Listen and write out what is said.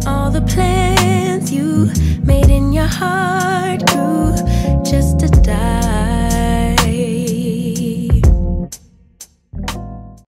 All the plans you made in your heart